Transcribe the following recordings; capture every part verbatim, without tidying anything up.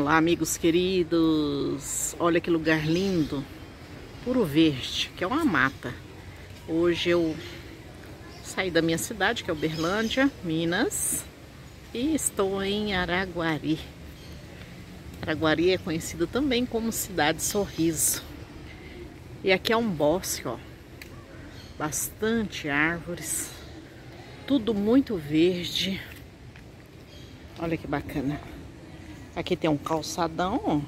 Olá, amigos queridos, olha que lugar lindo, puro verde, que é uma mata. Hoje eu saí da minha cidade, que é Uberlândia, Minas, e estou em Araguari. Araguari é conhecida também como Cidade Sorriso. E aqui é um bosque, ó, bastante árvores, tudo muito verde. Olha que bacana. Aqui tem um calçadão,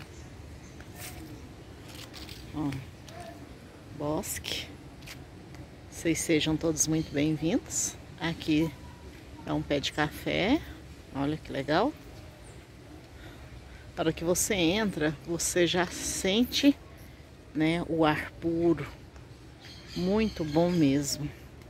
ó. Ó, bosque. Vocês sejam todos muito bem-vindos. Aqui é um pé de café. Olha que legal. Na hora que você entra, você já sente, né, o ar puro. Muito bom mesmo.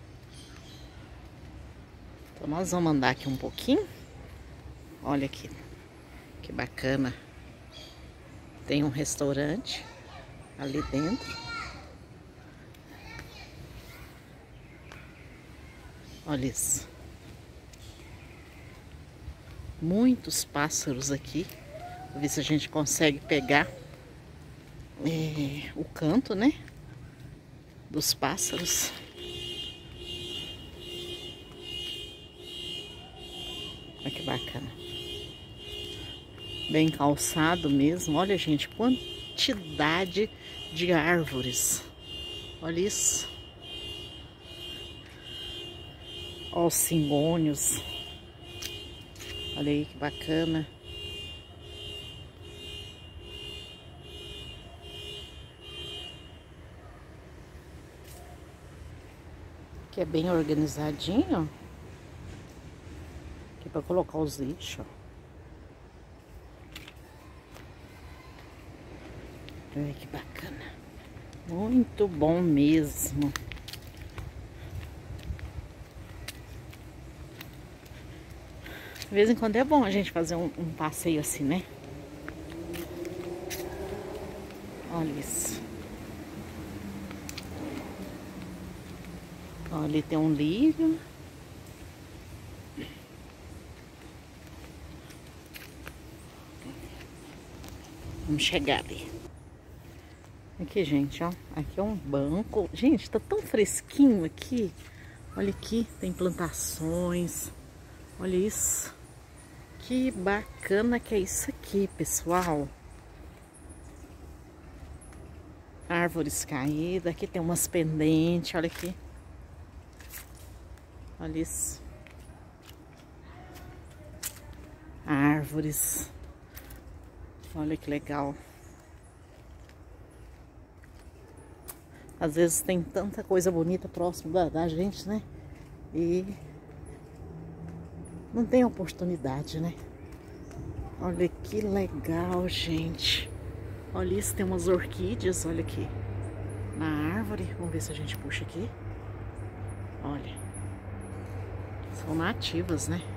Então nós vamos andar aqui um pouquinho. Olha aqui. Que bacana. Tem um restaurante ali dentro. Olha isso. Muitos pássaros aqui. Vou ver se a gente consegue pegar é, o canto, né? Dos pássaros. Olha que bacana. Bem calçado mesmo. Olha, gente, quantidade de árvores. Olha isso. Olha os cingônios. Olha aí que bacana. Aqui é bem organizadinho. Aqui para colocar os lixos, ó. Olha que bacana. Muito bom mesmo. De vez em quando é bom a gente fazer um, um passeio assim, né? Olha isso. Olha, ali tem um lírio. Vamos chegar ali. Aqui, gente, ó. Aqui é um banco. Gente, tá tão fresquinho aqui. Olha aqui, tem plantações. Olha isso. Que bacana que é isso aqui, pessoal. Árvores caídas. Aqui tem umas pendentes, olha aqui. Olha isso. Árvores. Olha que legal. Às vezes tem tanta coisa bonita próximo da, da gente, né? E não tem oportunidade, né? Olha que legal, gente. Olha isso, tem umas orquídeas, olha aqui. Na árvore. Vamos ver se a gente puxa aqui. Olha. São nativas, né?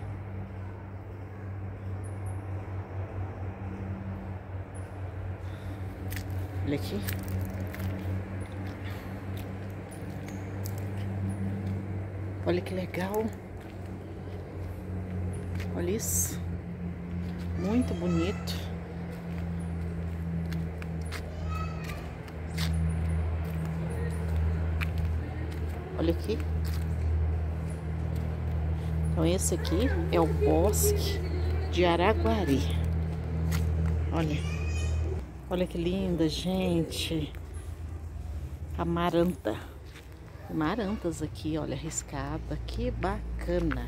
Olha aqui. Olha que legal. Olha isso. Muito bonito. Olha aqui. Então esse aqui é o bosque de Araguari. Olha. Olha que linda, gente. Amaranta. Marantas aqui, olha, riscada. Que bacana.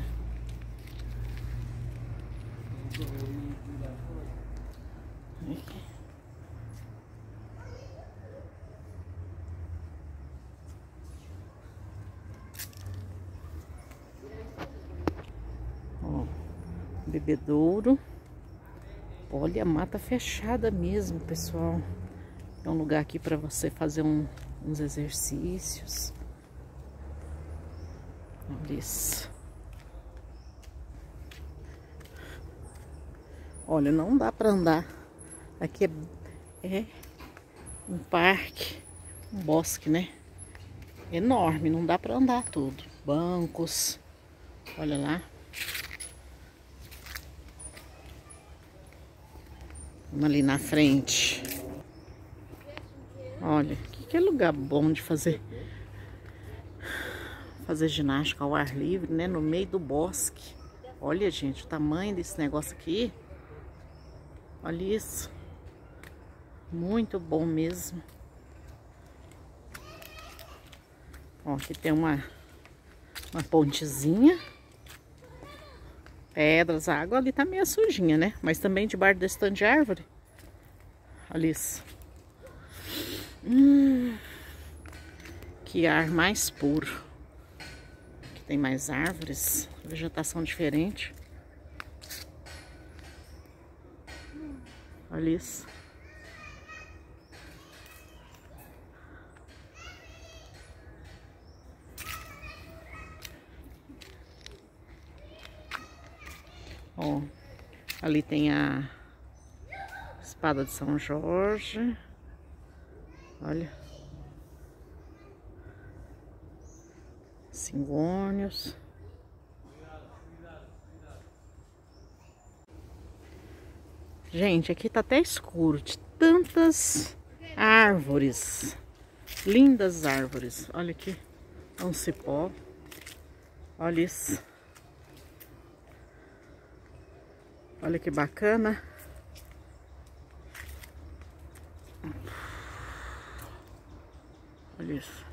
Aqui. Ó, bebedouro. Olha a mata fechada mesmo, pessoal. É um lugar aqui para você fazer um, uns exercícios. Olha isso. Olha, não dá para andar. Aqui é, é um parque, um bosque, né? Enorme, não dá para andar tudo. Bancos. Olha lá. Vamos ali na frente. Olha, que, que lugar bom de fazer fazer ginástica ao ar livre, né? No meio do bosque. Olha, gente, o tamanho desse negócio aqui. Olha isso. Muito bom mesmo. Ó, aqui tem uma, uma pontezinha. Pedras, a água ali tá meio sujinha, né? Mas também debaixo desse tanto de árvore. Olha isso. Hum, que ar mais puro. Aqui tem mais árvores, vegetação diferente. Olha isso. Ó, ali tem a espada de São Jorge. Olha. Cingônios. Gente, aqui tá até escuro de tantas árvores. Lindas árvores. Olha aqui. É um cipó. Olha isso. Olha que bacana. Olha isso.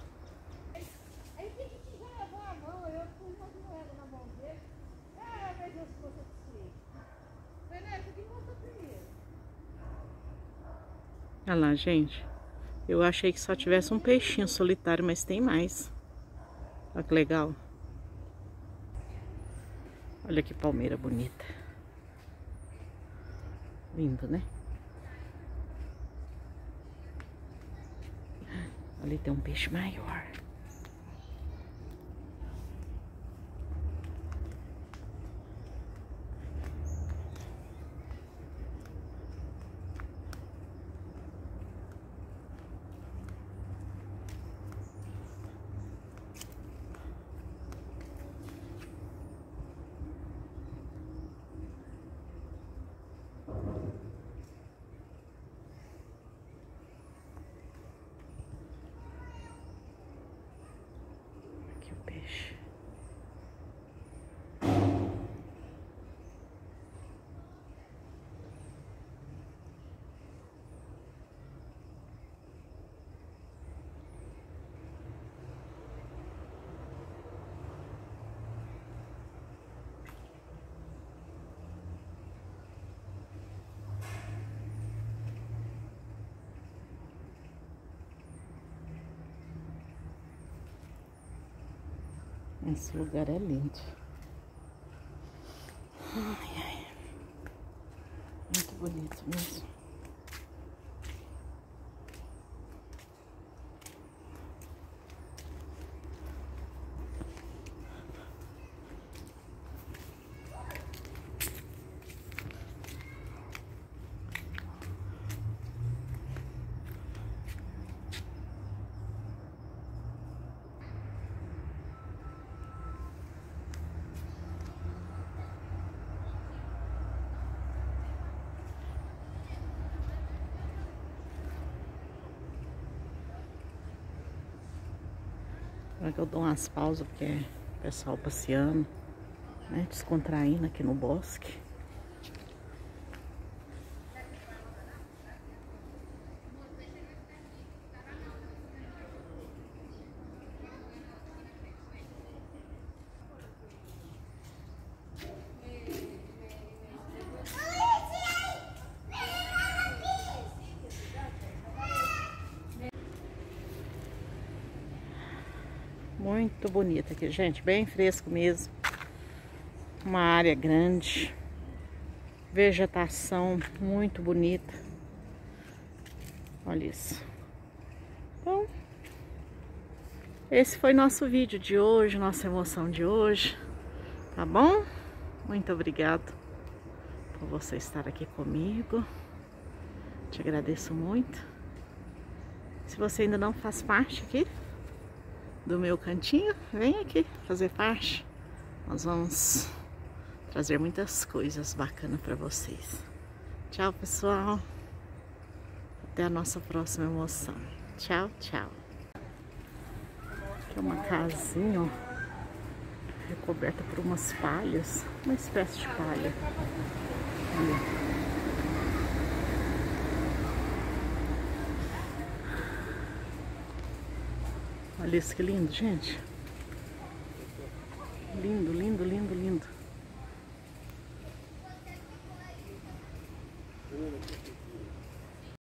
Olha lá, gente. Eu achei que só tivesse um peixinho solitário, mas tem mais. Olha que legal. Olha que palmeira bonita. Lindo, né? Ali tem um peixe maior. Peixe. Esse lugar é lindo. Ai, ai. Muito bonito mesmo. Agora que eu dou umas pausas, porque é o pessoal passeando, né, descontraindo aqui no bosque. Muito bonita aqui, gente, bem fresco mesmo. Uma área grande. Vegetação muito bonita. Olha isso. Então, esse foi nosso vídeo de hoje, nossa emoção de hoje. Tá bom? Muito obrigado por você estar aqui comigo. Te agradeço muito. Se você ainda não faz parte aqui do meu cantinho, vem aqui fazer parte. Nós vamos trazer muitas coisas bacanas para vocês. Tchau, pessoal. Até a nossa próxima emoção. Tchau, tchau. Aqui é uma casinha, ó, recoberta por umas palhas, uma espécie de palha. Ali. Olha isso que lindo, gente. Lindo, lindo, lindo, lindo.